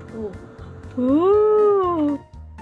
おお。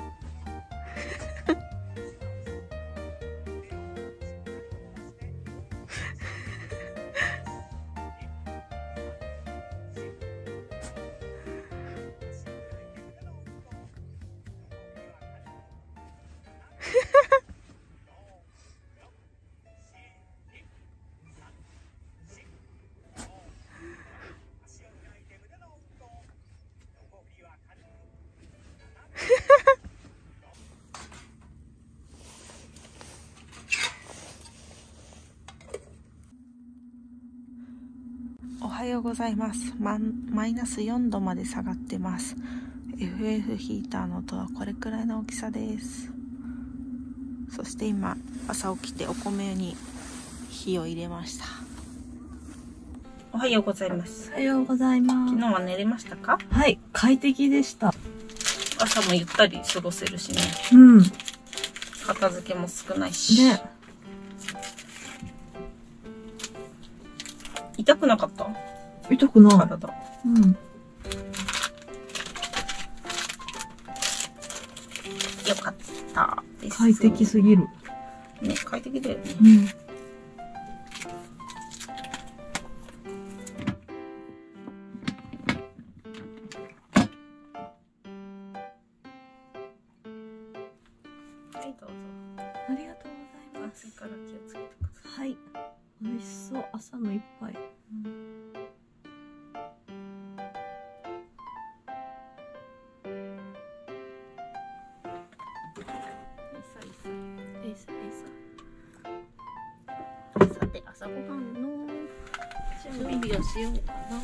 おはようございます。マイナス4度まで下がってます。FF ヒーターの音はこれくらいの大きさです。そして今朝起きてお米に火を入れました。おはようございます。 おはようございます。 昨日は寝れましたか？ はい、快適でした。 朝もゆったり過ごせるしね。 うん。 片付けも少ないし。 ね。 痛くなかった？ 痛くない。 体。 うん。 よかったです。 快適すぎる。 ね、快適だよね。 うん。 はい、どうぞ。 ありがとうございます。 暑いから気をつけてください。 はい。美味しそう。朝の一杯。 さて、朝ごはんの準備をしようかな。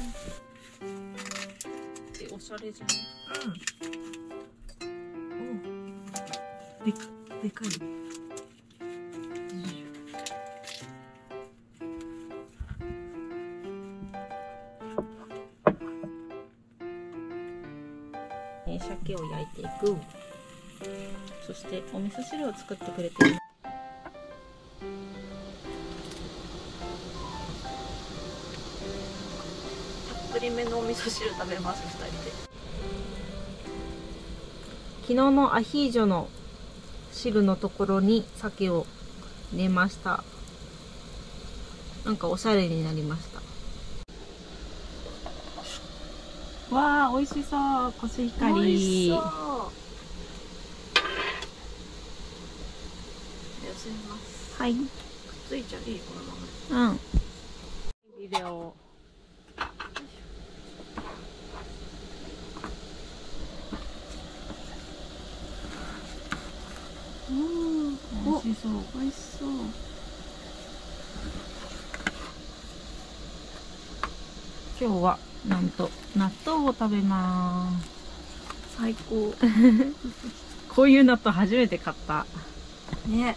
おしゃれじゃん。 おでかい。 鮭を焼いていく。そしてお味噌汁を作ってくれてる。たっぷりめのお味噌汁食べます、2人で。昨日のアヒージョの汁のところに鮭を入れました。なんかおしゃれになりました。わあ、美味しそう。コシヒカリ。 美味しそう。寄せます。 はい。 くっついちゃいい、このまま。 うん。ビデオ。美味しそう。 美味しそう。 今日はなんと納豆を食べます。 最高。 こういう納豆初めて買った。 ね。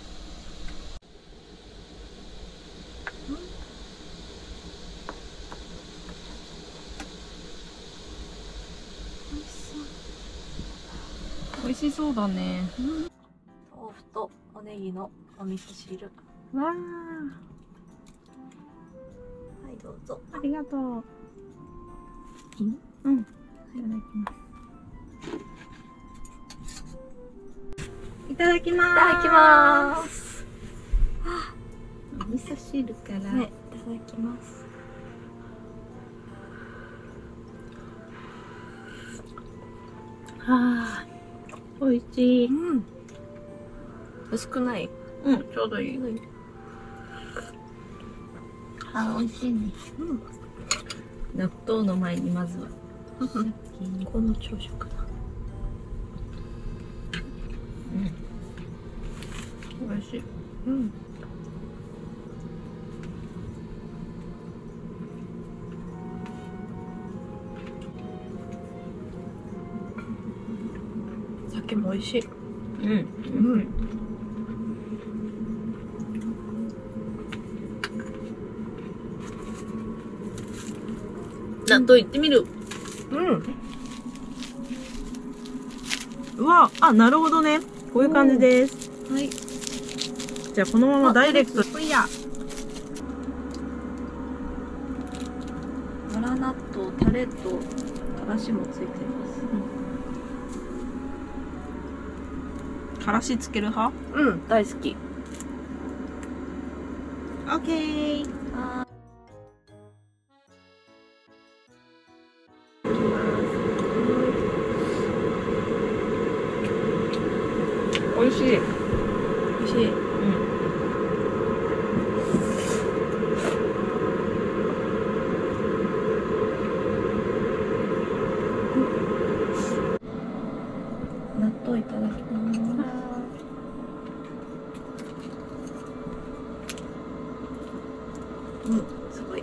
美味しそうだね。 豆腐とおネギのお味噌汁。 わあ。 はい、どうぞ。 ありがとう。うん。いただきます。いただきます。 いただきます。 お味噌汁から。 ね、いただきます。 はあ、美味しい。 うん。薄くない？ うん、ちょうどいい。あ、美味しいね。 うん。 納豆の前にまずは。 この朝食だ。 うん。美味しい。 うん。鮭も美味しい。 うん。うん。納豆いってみる。 うん。うわ、あ、なるほどね。こういう感じです。 はい。 じゃあこのままダイレクト。 ほいや。 バラ納豆、タレとからしもついています。 からしつける派？ うん、大好き。 オッケー。美味しい。 美味しい。納豆いただきます。うん、すごい。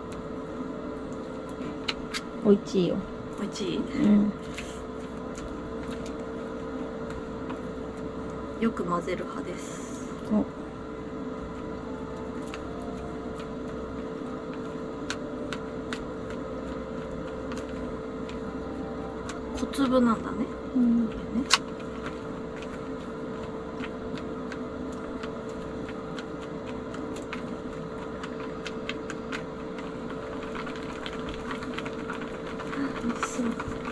美味しいよ。 美味しい。 うん。 よく混ぜる派です。小粒なんだね。 うん。 ね。美味しそう。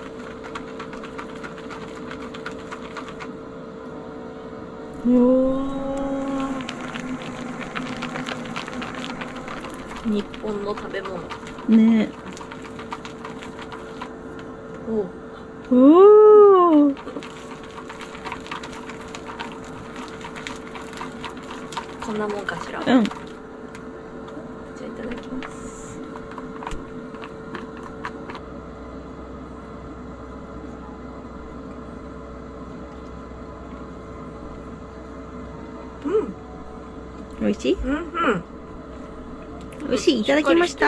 日本の食べ物。 ね。 おお。 こんなもんかしら。 うん。 じゃあいただきます。 美味しい？ うんうん。 美味しい。いただきました。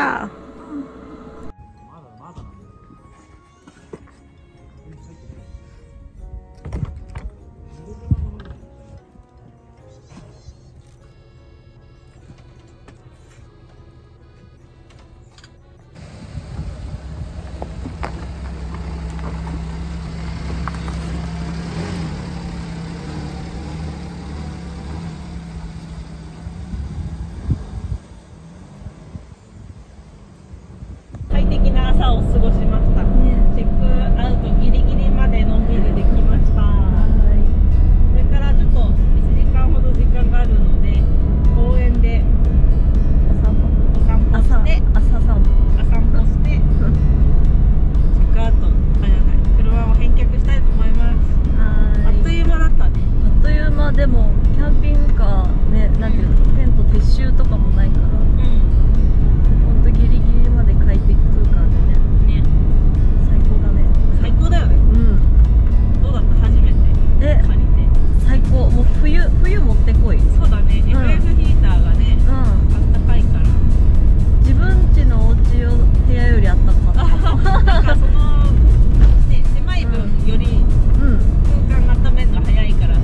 快適な朝を過ごしました。チェックアウトギリギリまでのんびりできました。それからちょっと1時間ほど時間があるので、公園でお散歩して、朝散歩して、チェックアウト、車を返却したいと思います。あっという間だったね。 あっという間。でもキャンピングカーね、なんていうの、テント撤収とかもないから、ほんとギリギリまで快適空間でね。最高だね。 最高だよね。 うん。 どうだった？初めて借りて。 最高。もう冬持ってこい。 そうだね。FF ヒーターがね、あったかいから。 自分家のお家を部屋よりあったかった。 なんかそのね、狭い分より空間が温めるの早いからさ。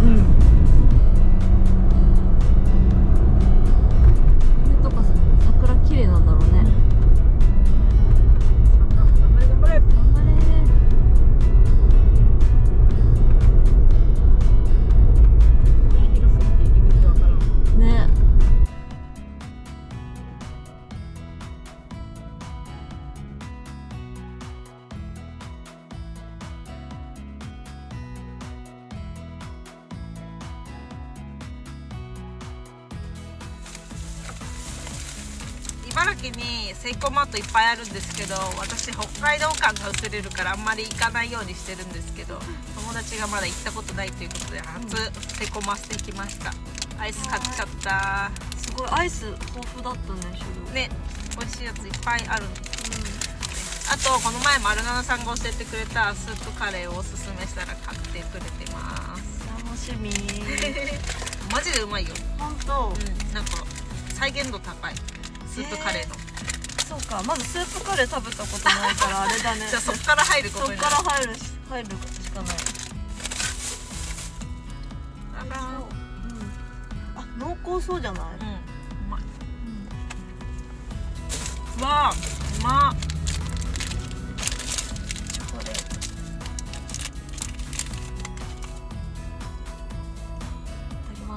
とか桜綺麗なんだろうね。 頑張れ頑張れ。 頑張れ。 広すぎて入り口わからん。 ね。 茨城にセイコーマートいっぱいあるんですけど、私北海道感が薄れるからあんまり行かないようにしてるんですけど、友達がまだ行ったことないということで初セイコーマート行きました。アイス買っちゃった。 すごいアイス豊富だったね。種類ね、美味しいやついっぱいあるんです。あとこの前丸七さんが教えてくれたスープカレーをおすすめしたら買ってくれてます。 楽しみ。 マジでうまいよ。 本当。 なんか再現度高いスープカレーの。 そうか、まずスープカレー食べたことないからあれだね。 じゃあそっから入ることになる。 そっから入るしかない。 あら、 あ、濃厚そうじゃない？ うまい。わあ、うまっ。 これ。いただきます。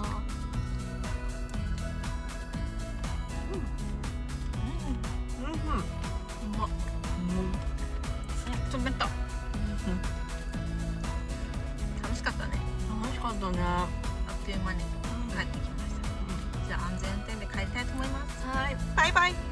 冷た。楽しかったね。 楽しかっとね、あっという間に帰ってきました。じゃあ安全運転で帰りたいと思います。はい、バイバイ。